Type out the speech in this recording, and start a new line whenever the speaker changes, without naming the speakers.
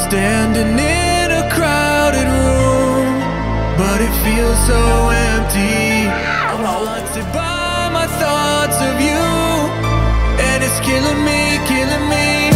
standing in a crowded room, but it feels so empty. I'm haunted by my thoughts of you, and it's killing me, killing me.